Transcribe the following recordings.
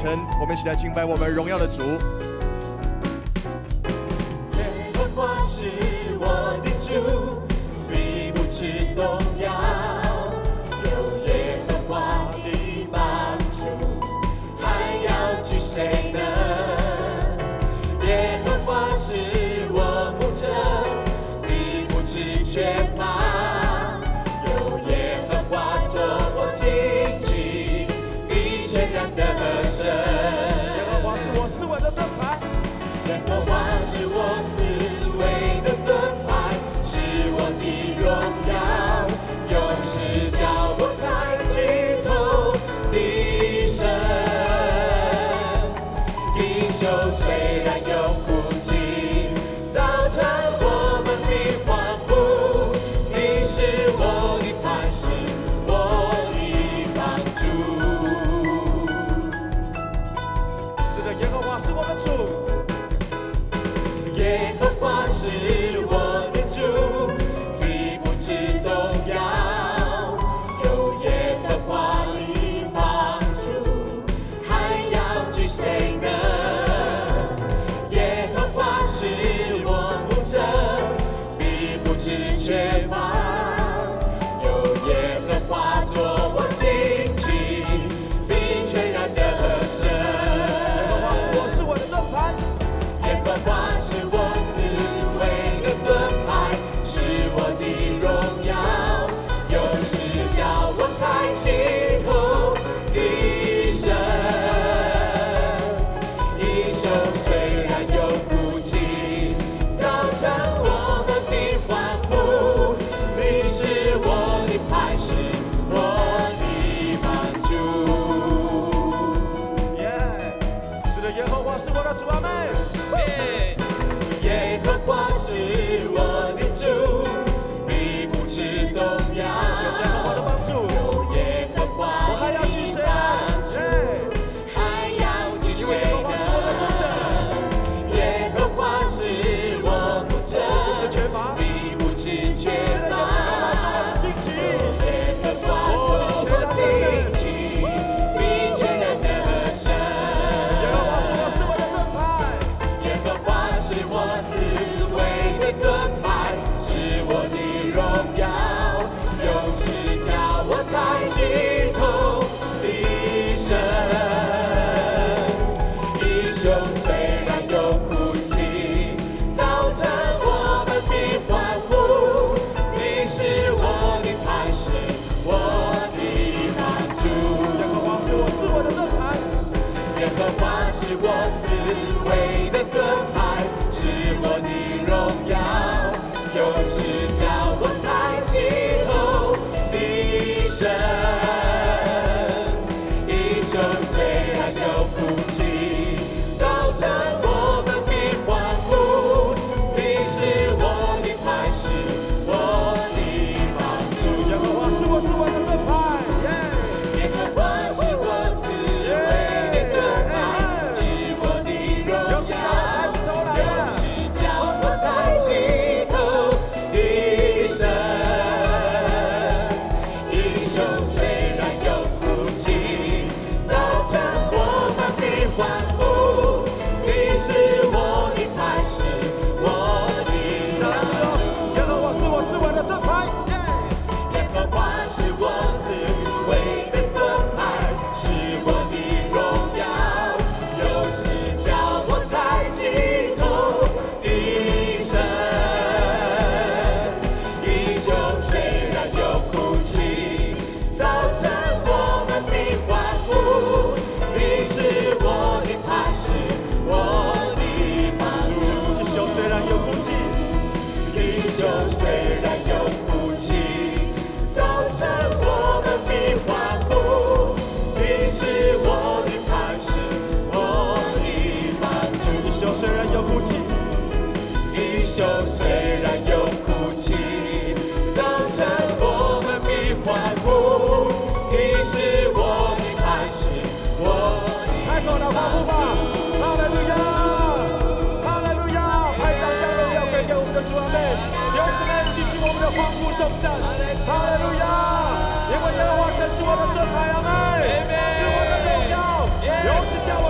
晨，我们一起来敬拜我们荣耀的主。 耶和华是我的主，必不致动摇。有耶和华的帮助，还要惧谁呢？耶和华是我牧者，必不致缺乏。有耶和华作我荆棘，必全然得胜。 耶和华是我思维的盾牌， 耶和华是我思维的盾牌，是我的荣耀，勇士叫我抬起头的神。一宿虽然有哭泣，早晨我们的欢呼，你是我的磐石，我的帮助。 是的，耶和华是我的主， 耶和华是我的主，必不致动摇。有耶和华的帮助，还要惧谁呢？耶和华是我牧者，必不致缺乏。有耶和华作我荆棘，必全然得胜。 耶和华是我思维的盾牌， 耶和华是我思维的盾牌，是我的荣耀，勇士叫我抬起头的神。一宿虽然有哭泣，早晨我们的欢呼，你是我的磐石，我的帮助。 耶！是的，耶和华是我的主，阿们。 耶和华是我的主，必不致动摇。 耶和华的帮助， 有耶和华我还要的惧谁呢？ 帮助，还要惧谁呢？耶和华是我牧者，必不致缺乏。 荆棘， 耶和华作我荆棘，必全然得胜。 耶和华是我思维的盾牌， 耶和华是我思维的盾牌，是我的荣耀，勇士叫我抬起头的神。一宿虽然有哭泣，早晨我们的欢呼，你是我的磐石，我的帮助。 耶和华是我思维的盾牌， 耶和华是我思维的盾牌，是我的荣耀，勇士叫我抬起头的神。一宿虽然有哭泣，早晨我们的欢呼，你是我的磐石，我的帮助。 耶和华是我思维的盾牌，耶！ 耶和华是我思维的盾牌，是我的荣耀，勇士叫我抬起头的神。一宿虽然有哭泣，早晨我们的欢呼，你是我的磐石，我的帮助。 耶和华是我思维的盾牌，耶！ 耶和华是我思维的盾牌，是我的荣耀，勇士叫我抬起头的神。一宿虽然有哭泣，早晨我们的欢呼，你是我的磐石，我的帮助。 一宿虽然有哭泣， 一宿虽然有哭泣，早晨我们的欢呼，你是我的磐石，我的帮助。 一宿虽然有哭泣， 一宿虽然有哭泣，早晨我们的欢呼，你是我的磐石，我开口来欢呼吧！哈利路亚，哈利路亚！拍掌将荣耀归给我们的主，阿们。弟兄姊妹，继续我们的欢呼颂赞，哈利路亚！因为耶和华神是我的盾牌，阿们，是我的荣耀，勇士叫我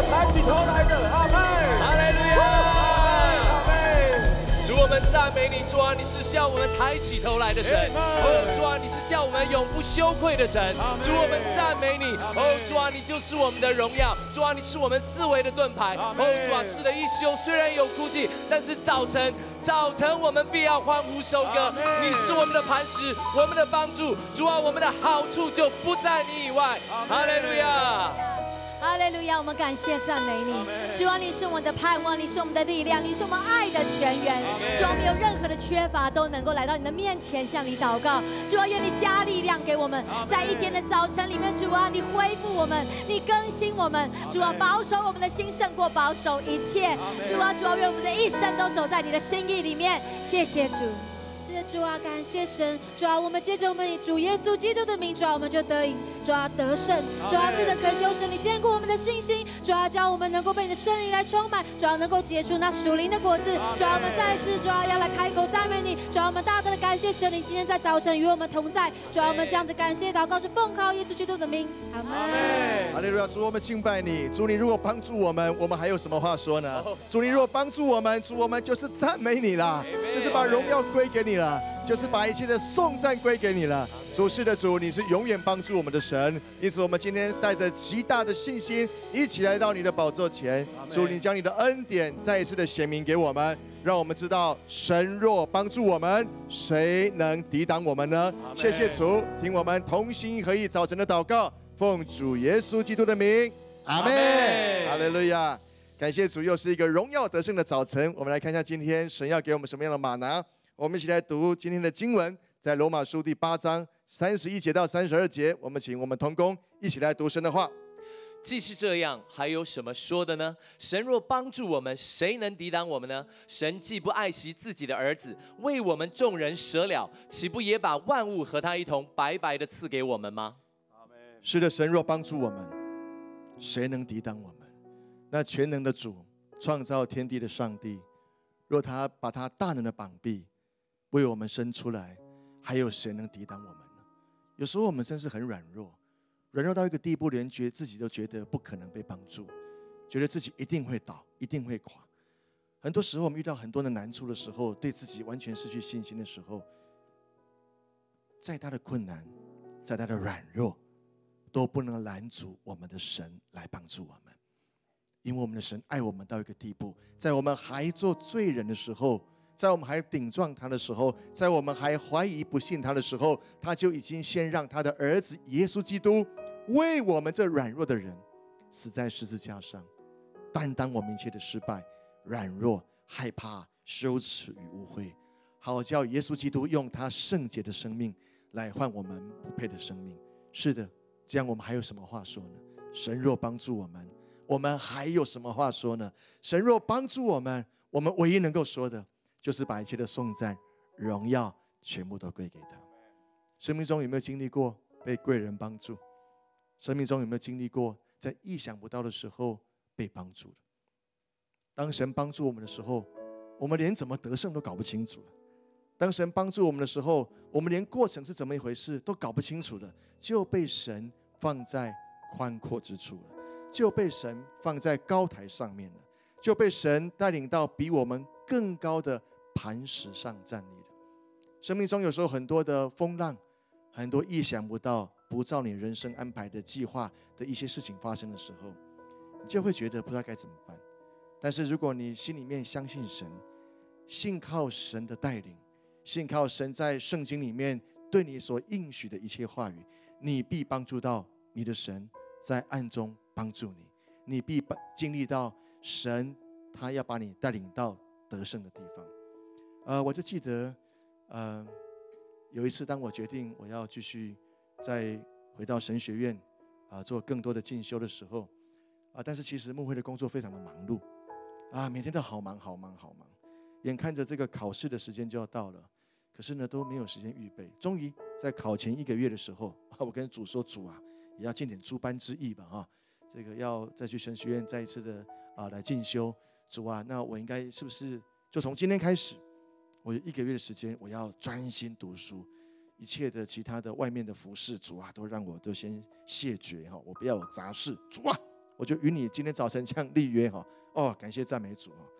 们赞美你，主啊，你是叫我们抬起头来的神。主啊，你是叫我们永不羞愧的神。主，我们赞美你。主啊，你就是我们的荣耀。主啊，你是我们四围的盾牌。主啊，是的，一宿虽然有哭泣，但是早晨我们必要欢呼收割。你是我们的磐石，我们的帮助。主啊，我们的好处就不在你以外。哈利路亚。 哈利路亚！我们感谢赞美你，主啊，你是我们的盼望，你是我们的力量，你是我们爱的泉源。主啊，没有任何的缺乏都能够来到你的面前向你祷告。主啊，愿你加力量给我们，在一天的早晨里面，主啊，你恢复我们，你更新我们。主啊，保守我们的心胜过保守一切。主啊，愿我们的一生都走在你的心意里面。谢谢主。 主啊，感谢神，主啊，我们借着我们以主耶稣基督的名，主啊，我们就得赢，主啊，得胜，主啊，是的，恳求神你坚固我们的信心，主啊，叫我们能够被你的圣灵来充满，主啊，能够结出那属灵的果子，主啊，我们再一次，主啊，要来开口赞美你，主啊，我们大大的感谢神，你今天在早晨与我们同在，主啊，我们这样子感谢祷告是奉靠耶稣基督的名，阿门。 哈利路亚！主，我们敬拜你，主，你如果帮助我们，我们还有什么话说呢？主，你如果帮助我们，主，我们就是赞美你啦，就是把荣耀归给你了。就是把一切的颂赞归给你了，主，是的，主，你是永远帮助我们的神，因此我们今天带着极大的信心，一起来到你的宝座前，主，你将你的恩典再一次的显明给我们，让我们知道，神若帮助我们，谁能抵挡我们呢？谢谢主，听我们同心合意早晨的祷告，奉主耶稣基督的名，阿们，哈利路亚！感谢主，又是一个荣耀得胜的早晨，我们来看一下今天神要给我们什么样的吗哪。我们一起来读今天的经文，在罗马书第8章31节到32节。我们请我们同工一起来读神的话。 既是这样，还有什么说的呢？神若帮助我们，谁能抵挡我们呢？神既不爱惜自己的儿子，为我们众人舍了，岂不也把万物和他一同白白的赐给我们吗？ 是的，神若帮助我们，谁能抵挡我们？那全能的主，创造天地的上帝，若他把他大能的膀臂为我们伸出来，还有谁能抵挡我们呢？有时候我们真是很软弱，软弱到一个地步，连自己都觉得不可能被帮助，觉得自己一定会倒，一定会垮。很多时候我们遇到很多的难处的时候，对自己完全失去信心的时候，再大的困难，再大的软弱，都不能拦阻我们的神来帮助我们。因为我们的神爱我们到一个地步，在我们还做罪人的时候，在我们还顶撞他的时候，在我们还怀疑不信他的时候，他就已经先让他的儿子耶稣基督为我们这软弱的人死在十字架上，担当我们一切的失败、软弱、害怕、羞耻与污秽，好叫耶稣基督用他圣洁的生命来换我们不配的生命。是的，这样我们还有什么话说呢？神若帮助我们，我们还有什么话说呢？神若帮助我们，我们唯一能够说的就是把一切的颂赞、荣耀全部都归给他。生命中有没有经历过被贵人帮助？生命中有没有经历过在意想不到的时候被帮助的？当神帮助我们的时候，我们连怎么得胜都搞不清楚了。当神帮助我们的时候，我们连过程是怎么一回事都搞不清楚了，就被神放在宽阔之处了，就被神放在高台上面了，就被神带领到比我们更高的磐石上站立了。生命中有时候很多的风浪，很多意想不到、不照你人生安排的计划的一些事情发生的时候，你就会觉得不知道该怎么办。但是如果你心里面相信神，信靠神的带领，信靠神在圣经里面对你所应许的一切话语，你必帮助到你的神在暗中帮助你，你必经历到神他要把你带领到得胜的地方。我就记得有一次当我决定我要继续再回到神学院做更多的进修的时候但是其实牧会的工作非常的忙碌每天都好忙，眼看着这个考试的时间就要到了，可是呢都没有时间预备。终于在考前1个月的时候，我跟主说，主也要尽点诸般之义吧这个要再去神学院再一次的来进修。主那我应该是不是就从今天开始，我有1个月的时间，我要专心读书，一切的其他的外面的服事，主都让我都先谢绝我不要有杂事。主我就与你今天早晨这样立约感谢赞美主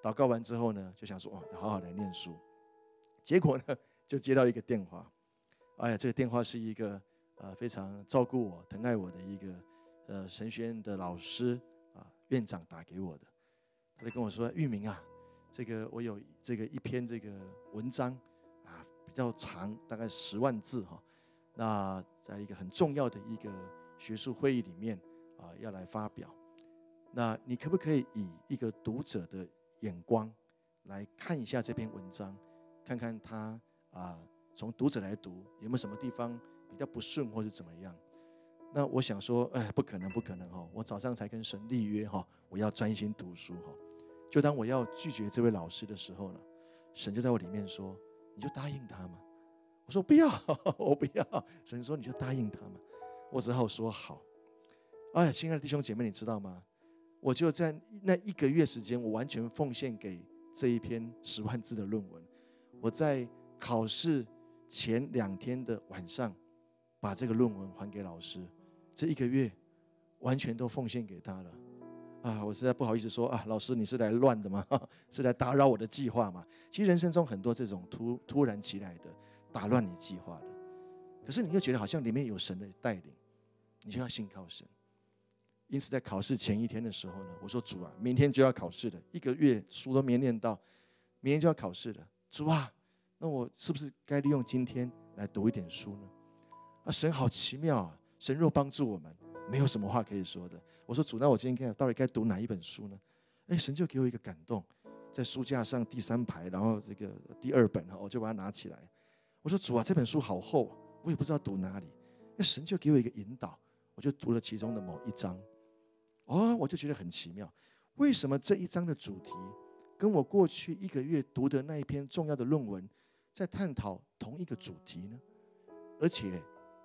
祷告完之后呢，就想说要好好来念书。结果呢，就接到一个电话，哎呀，这个电话是一个非常照顾我、疼爱我的一个神学院的老师院长打给我的，他就跟我说：“玉明啊，这个我有这个一篇这个文章比较长，大概10万字哈。那在一个很重要的一个学术会议里面要来发表。那你可不可以以一个读者的眼光来看一下这篇文章，看看他从读者来读有没有什么地方比较不顺或是怎么样？”那我想说，不可能哈！我早上才跟神立约哈，我要专心读书哈。就当我要拒绝这位老师的时候呢，神就在我里面说：“你就答应他嘛。”我说：“不要，我不要。”神说：“你就答应他嘛。”我只好说好。哎，亲爱的弟兄姐妹，你知道吗？我就在那1个月时间，我完全奉献给这一篇10万字的论文。我在考试前2天的晚上，把这个论文还给老师。这1个月完全都奉献给他了。我实在不好意思说老师你是来乱的吗？是来打扰我的计划吗？其实人生中很多这种突然起来的打乱你计划的，可是你又觉得好像里面有神的带领，你就要信靠神。因此在考试前1天的时候呢，我说：“主啊，明天就要考试了，1个月书都没念到，明天就要考试了。主啊，那我是不是该利用今天来读一点书呢？”神好奇妙啊！神若帮助我们，没有什么话可以说的。我说：“主，那我今天到底该读哪一本书呢？”神就给我一个感动，在书架上第3排，然后这个第2本我就把它拿起来。我说：“主啊，这本书好厚，我也不知道读哪里。”神就给我一个引导，我就读了其中的某一章。我就觉得很奇妙，为什么这一章的主题跟我过去1个月读的那一篇重要的论文在探讨同一个主题呢？而且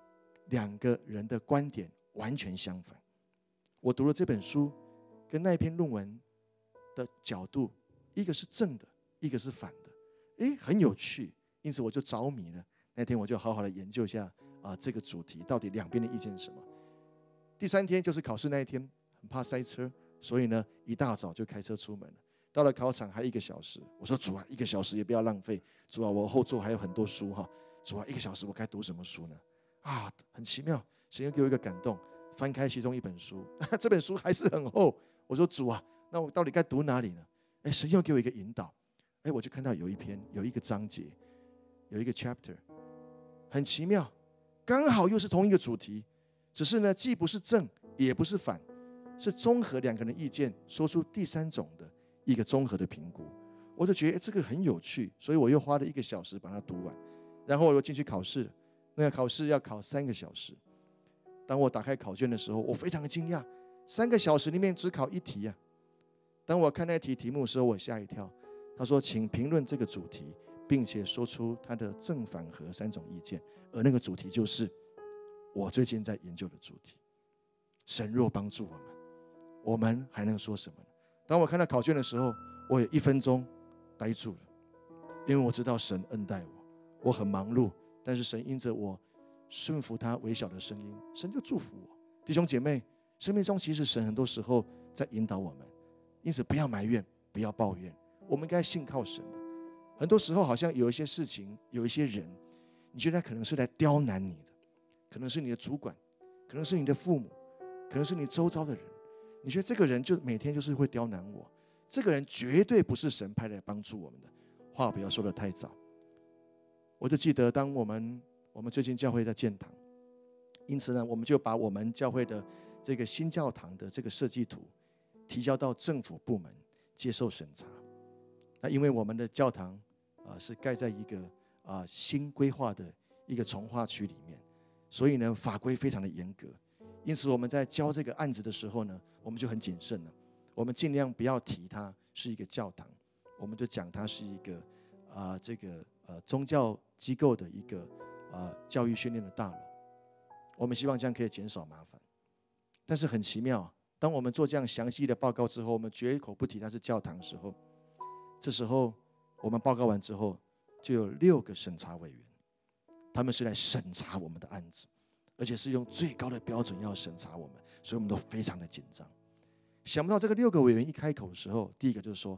2个人的观点完全相反。我读了这本书，跟那一篇论文的角度，一个是正的，一个是反的，很有趣。因此我就着迷了。那天我就好好的研究一下这个主题到底2边的意见是什么。第3天就是考试那一天，很怕塞车，所以呢一大早就开车出门了。到了考场还1个小时，我说：“主啊，1个小时也不要浪费。主啊，我后座还有很多书哈。主啊，1个小时我该读什么书呢？”很奇妙，神又给我一个感动，翻开其中一本书，这本书还是很厚。我说：“主啊，那我到底该读哪里呢？”神又给我一个引导，我就看到有一个章节，有一个 chapter， 很奇妙，刚好又是同一个主题，只是呢既不是正也不是反，是综合2个人的意见，说出第3种的一个综合的评估。我就觉得这个很有趣，所以我又花了1个小时把它读完，然后我又进去考试。那个考试要考3个小时。当我打开考卷的时候，我非常的惊讶，3个小时里面只考1题啊。当我看那题目的时候，我吓一跳。他说：“请评论这个主题，并且说出它的正反合3种意见。”而那个主题就是我最近在研究的主题。神若帮助我们还能说什么呢？当我看到考卷的时候，我有1分钟呆住了，因为我知道神恩待我很忙碌，但是神因着我顺服他微小的声音，神就祝福我。弟兄姐妹，生命中其实神很多时候在引导我们，因此不要埋怨，不要抱怨，我们应该信靠神的。很多时候好像有一些事情，有一些人，你觉得他可能是来刁难你的，可能是你的主管，可能是你的父母，可能是你周遭的人，你觉得这个人就每天就是会刁难我，这个人绝对不是神派来帮助我们的。话不要说得太早。我就记得当我们最近教会在建堂，因此呢，我们就把我们教会的这个新教堂的这个设计图提交到政府部门接受审查。那因为我们的教堂是盖在一个新规划的一个重划区里面，所以呢法规非常的严格。因此我们在交这个案子的时候呢，我们就很谨慎了。我们尽量不要提它是一个教堂，我们就讲它是一个宗教机构的一个教育训练的大楼。我们希望这样可以减少麻烦。但是很奇妙，当我们做这样详细的报告之后，我们绝口不提它是教堂的时候，这时候我们报告完之后，就有6个审查委员，他们是来审查我们的案子，而且是用最高的标准要审查我们，所以我们都非常的紧张。想不到这个6个委员一开口的时候，第一个就是说：“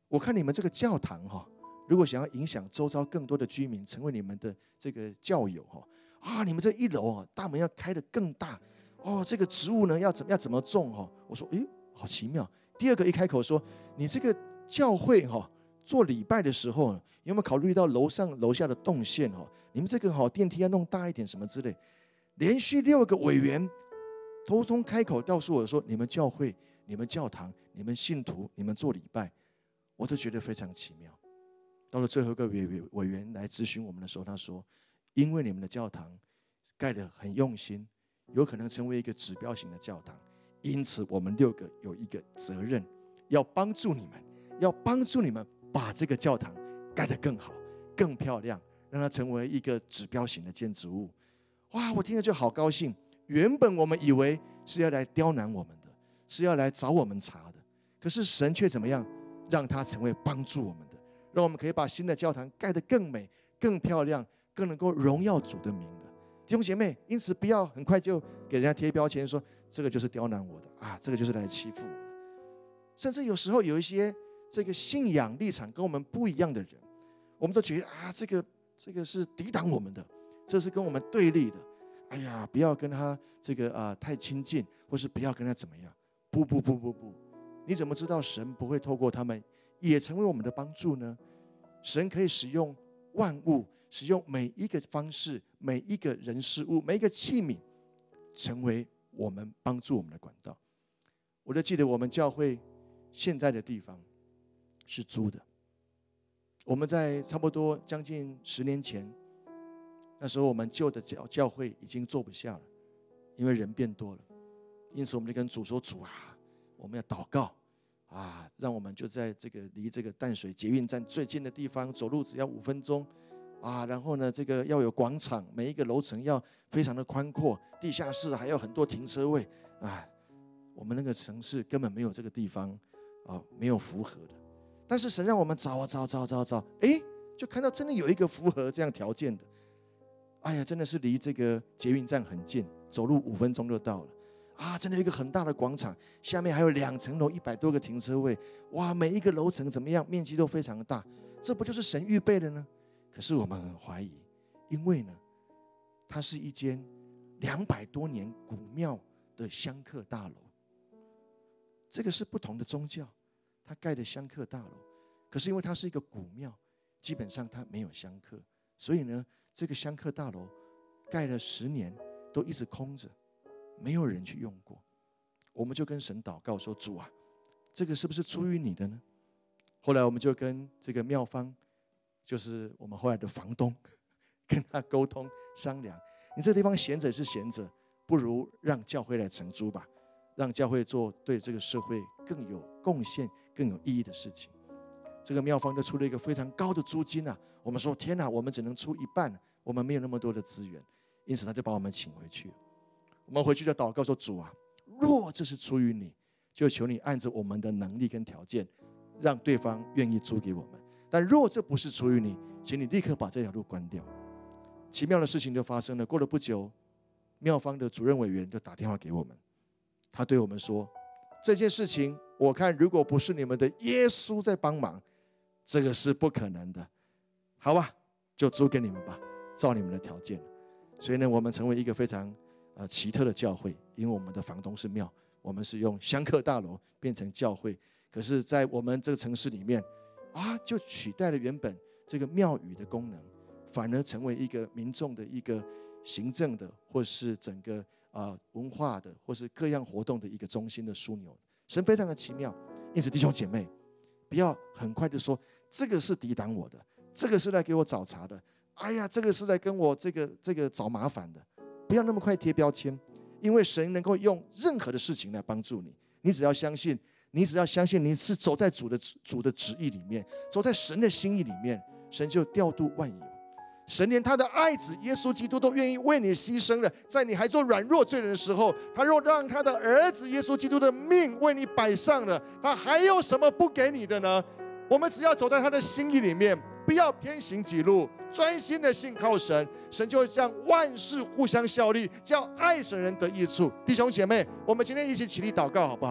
我看你们这个教堂如果想要影响周遭更多的居民，成为你们的这个教友你们这1楼大门要开得更大这个植物呢要怎么种我说好奇妙。第二个一开口说，你这个教会做礼拜的时候有没有考虑到楼上楼下的动线你们这个电梯要弄大一点什么之类。连续6个委员通通开口告诉我说，你们教会、你们教堂、你们信徒、你们做礼拜，我都觉得非常奇妙。到了最后一个委员来咨询我们的时候，他说，因为你们的教堂盖得很用心，有可能成为一个指标型的教堂，因此我们6个有一个责任，要帮助你们把这个教堂盖得更好更漂亮，让它成为一个指标型的建筑物。哇，我听了就好高兴。原本我们以为是要来刁难我们的，是要来找我们茬的，可是神却怎么样，让它成为帮助我们的，让我们可以把新的教堂盖得更美更漂亮，更能够荣耀主的名的。弟兄姐妹，因此不要很快就给人家贴标签，说这个就是刁难我的这个就是来欺负我的。甚至有时候有一些这个信仰立场跟我们不一样的人，我们都觉得这个是抵挡我们的，这是跟我们对立的。哎呀，不要跟他这个太亲近，或是不要跟他怎么样。不，你怎么知道神不会透过他们也成为我们的帮助呢？神可以使用万物，使用每一个方式、每一个人事物、每一个器皿，成为我们帮助我们的管道。我就记得我们教会现在的地方是租的，我们在差不多将近10年前，那时候我们旧的教会已经做不下了，因为人变多了，因此我们就跟主说，主我们要祷告让我们就在这个离这个淡水捷运站最近的地方，走路只要5分钟然后呢这个要有广场，每一个楼层要非常的宽阔，地下室还有很多停车位我们那个城市根本没有这个地方没有符合的。但是神让我们找就看到真的有一个符合这样条件的。真的是离这个捷运站很近，走路5分钟就到了真的有一个很大的广场，下面还有2层楼100多个停车位，每一个楼层怎么样，面积都非常大，这不就是神预备的呢？可是我们很怀疑，因为呢它是一间200多年古庙的香客大楼，这个是不同的宗教它盖的香客大楼，可是因为它是一个古庙，基本上它没有香客，所以呢这个香客大楼盖了10年都一直空着，没有人去用过。我们就跟神祷告说，主这个是不是出于你的呢？后来我们就跟这个庙方，就是我们后来的房东，跟他沟通商量，你这个地方闲着也是闲着，不如让教会来承租吧，让教会做对这个社会更有贡献更有意义的事情。这个庙方就出了一个非常高的租金我们说天哪，我们只能出一半，我们没有那么多的资源，因此他就把我们请回去了。我们回去就祷告说，主若这是出于你，就求你按着我们的能力跟条件，让对方愿意租给我们。但若这不是出于你，请你立刻把这条路关掉。奇妙的事情就发生了。过了不久，庙方的主任委员就打电话给我们，他对我们说，这件事情我看如果不是你们的耶稣在帮忙，这个是不可能的。好吧，就租给你们吧，照你们的条件。所以呢，我们成为一个非常奇特的教会，因为我们的房东是庙，我们是用香客大楼变成教会。可是在我们这个城市里面就取代了原本这个庙宇的功能，反而成为一个民众的一个行政的，或是整个文化的，或是各样活动的一个中心的枢纽。神非常的奇妙。因此弟兄姐妹，不要很快就说这个是抵挡我的，这个是来给我找茬的，这个是来跟我这个找麻烦的。不要那么快贴标签，因为神能够用任何的事情来帮助你。你只要相信你是走在主的旨意里面，走在神的心意里面，神就调度万有。神连他的爱子耶稣基督都愿意为你牺牲了，在你还做软弱罪人的时候，他若让他的儿子耶稣基督的命为你摆上了，他还有什么不给你的呢？我们只要走在他的心意里面，不要偏行己路，专心的信靠神，神就会将万事互相效力，叫爱神人得益处。弟兄姐妹，我们今天一起起立祷告好不好？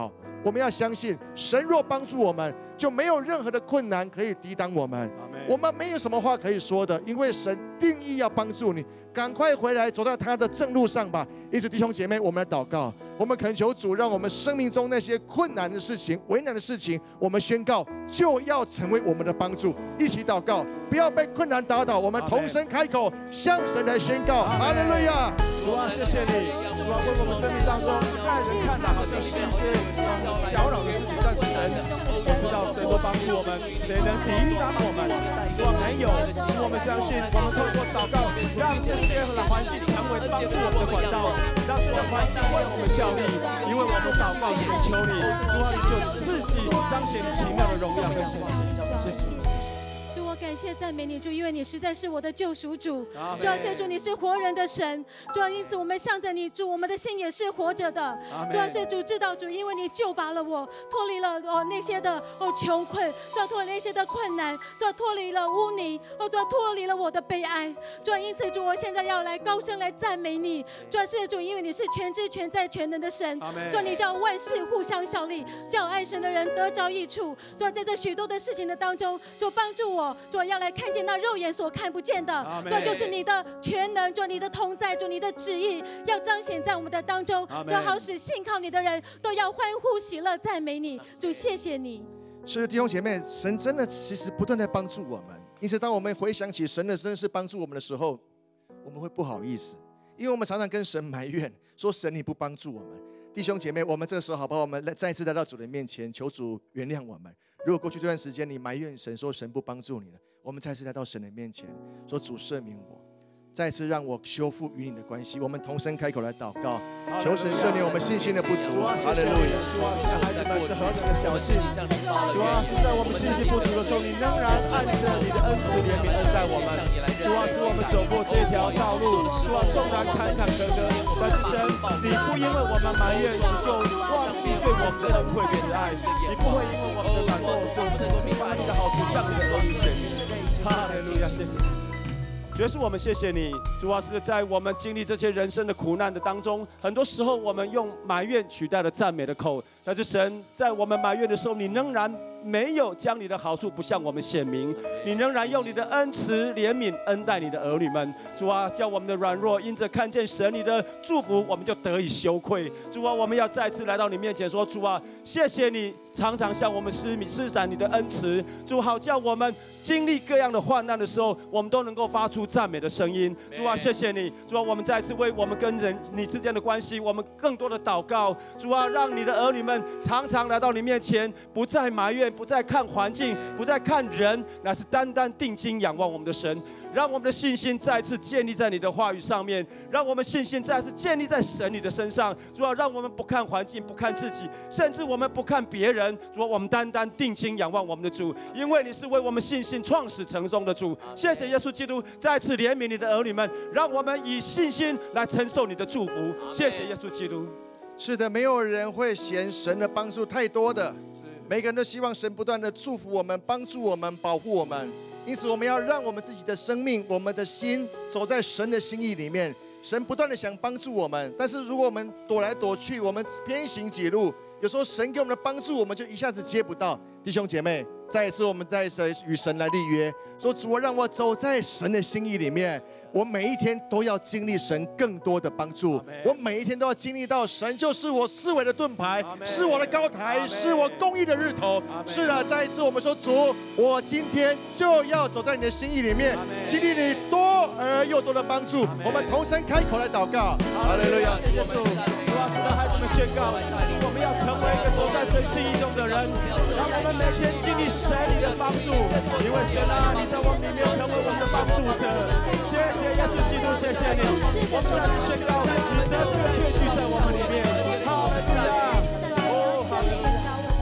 我们要相信，神若帮助我们，就没有任何的困难可以抵挡我们。我们没有什么话可以说的，因为神定义要帮助你，赶快回来，走在他的正路上吧。因此，弟兄姐妹，我们来祷告，我们恳求主，让我们生命中那些困难的事情、为难的事情，我们宣告就要成为我们的帮助。一起祷告，不要被困难打倒，我们同声开口，向神来宣告：哈利路亚！ 主啊，谢谢你，主啊，为我们生命当中，在人看来好像是一些搅扰的事情，但是神，我知道谁都帮助我们，谁能抵挡我们？主啊，没有，我们相信，我们透过祷告，让这些环境成为帮助我们的管道，让这个环境为我们效力，因为我们祷告祈求你，主啊，你就自己彰显奇妙的荣耀跟神迹，谢谢。 主，我感谢赞美你，主，因为你实在是我的救赎主。主啊，谢主，你是活人的神。主啊，因此我们向着你，主，我们的心也是活着的。主啊，谢主，知道主，因为你救拔了我，脱离了那些的穷困，主啊，脱离那些的困难，主啊，脱离了污泥，主啊，脱离了我的悲哀。主啊，因此主，我现在要来高声来赞美你。主啊，谢主，因为你是全知全在全能的神。主啊，你叫万事互相效力，叫爱神的人得着益处。主啊，在这许多的事情的当中，就帮助我。主要来看见那肉眼所看不见的，主就是你的全能，主你的同在，主你的旨意要彰显在我们的当中，主好使信靠你的人都要欢呼喜乐赞美你。主，谢谢你。 是弟兄姐妹，神真的其实不断在帮助我们。因此，当我们回想起神的真的是帮助我们的时候，我们会不好意思，因为我们常常跟神埋怨，说神你不帮助我们。弟兄姐妹，我们这个时候好不好？我们再一次来到主的面前，求主原谅我们。如果过去这段时间你埋怨神，说神不帮助你了，我们再次来到神的面前，说主赦免我，再次让我修复与你的关系。我们同声开口来祷告，求神赦免我们信心的不足。哈利路亚！ 主啊，你的孩子们是何等的小信，主啊，是在我们信心不足的时候，你仍然按着你的恩慈怜悯恩待我们。主啊，使我们走过这条道路，主啊，纵然坎坎坷坷，但是神，你不因为我们埋怨，你就忘记对我们的恩惠慈爱，你不会因为我们的软弱，就不把你的好处向你的儿女显明。哈利路亚，谢谢。主耶稣，我们谢谢你，主啊，是在我们经历这些人生的苦难的当中，很多时候我们用埋怨取代了赞美的口，但是神在我们埋怨的时候，你仍然没有将你的好处不向我们显明，你仍然用你的恩慈怜悯恩待你的儿女们。主啊，叫我们的软弱因着看见神你的祝福，我们就得以羞愧。主啊，我们要再次来到你面前说，主啊，谢谢你常常向我们施展你的恩慈。主，好叫我们经历各样的患难的时候，我们都能够发出赞美的声音。主啊，谢谢你。主啊，我们再次为我们跟你之间的关系，我们更多的祷告。主啊，让你的儿女们常常来到你面前，不再埋怨，不再看环境，不再看人，乃是单单定睛仰望我们的神。让我们的信心再次建立在你的话语上面，让我们信心再次建立在神你的身上。主啊，让我们不看环境，不看自己，甚至我们不看别人。主啊，我们单单定睛仰望我们的主，因为你是为我们信心创始成终的主。谢谢耶稣基督再次怜悯你的儿女们，让我们以信心来承受你的祝福。谢谢耶稣基督。 是的，没有人会嫌神的帮助太多的，每个人都希望神不断的祝福我们，帮助我们，保护我们。因此，我们要让我们自己的生命、我们的心走在神的心意里面。神不断的想帮助我们，但是如果我们躲来躲去，我们偏行己路，有时候神给我们的帮助，我们就一下子接不到。弟兄姐妹，再一次我们在与神来立约，说主啊，让我走在神的心意里面，我每一天都要经历神更多的帮助，我每一天都要经历到神就是我四围的盾牌，是我的高台，是我公义的日头。是的，再一次我们说，主，我今天就要走在你的心意里面，经历你多而又多的帮助。我们同声开口来祷告，哈利路亚！ 耶稣，主啊，主的孩子们宣告，我们要成为一个走在神心意中的人，让我们每天经历神你的帮助，因为神啊，你在我们里面成为我们的帮助者。谢谢耶稣基督，谢谢你，我们再次宣告，你的确据在我们里面。好，主啊，哦，好。 主，我们要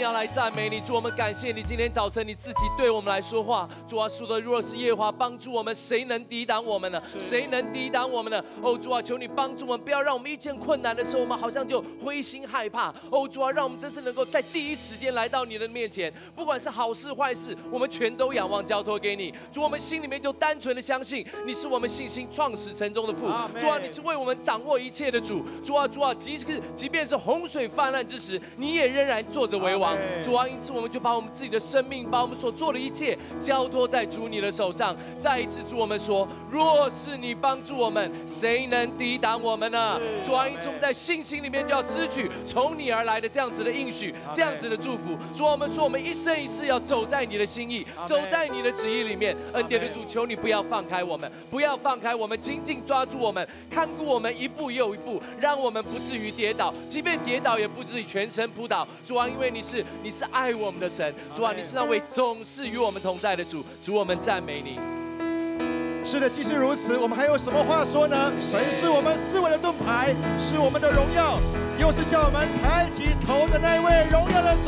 要来赞美你。主，我们感谢你，今天早晨你自己对我们来说话。主啊，说的若是耶和华帮助我们，谁能抵挡我们呢？谁能抵挡我们呢？哦，主啊，求你帮助我们，不要让我们遇见困难的时候，我们好像就灰心害怕。哦，主啊，让我们真是能够在第一时间来到你的面前，不管是好事坏事，我们全都仰望交托给你。主，我们心里面就单纯的相信你是我们信心创始成终的父。主啊，你是为我们掌握一切的主。主啊，主啊，即便是洪水泛滥之时，你也仍然坐着为王。主啊，因此我们就把我们自己的生命，把我们所做的一切交托在主你的手上。再一次，主我们说，若是你帮助我们，谁能抵挡我们呢？主啊，因此我们在信心里面就要支取从你而来的这样子的应许，这样子的祝福。主啊，我们说我们一生一世要走在你的心意，走在你的旨意里面。恩典的主，求你不要放开我们，不要放开我们，紧紧抓住我们，看顾我们一步又一步，让我们不至于跌倒，即便跌倒也不至于全身扑倒。主啊，因为你是爱我们的神。主啊，你是那位总是与我们同在的主。主，我们赞美你。 是的，既是如此，我们还有什么话说呢？神是我们四围的盾牌，是我们的荣耀，又是叫我们抬起头的那位荣耀的主。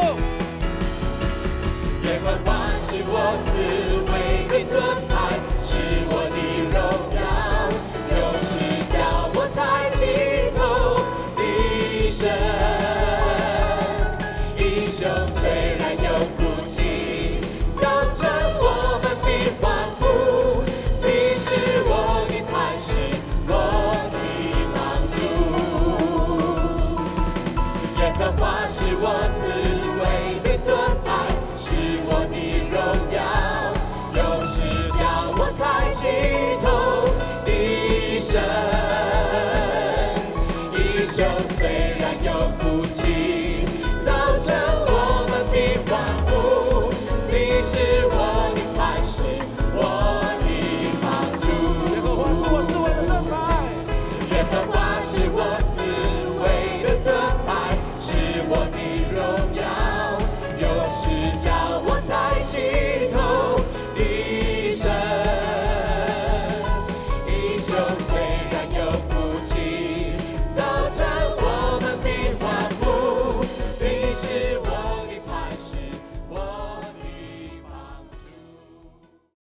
耶和华是我四围的盾牌，是我的荣耀，又是叫我抬起头的神。英雄虽然有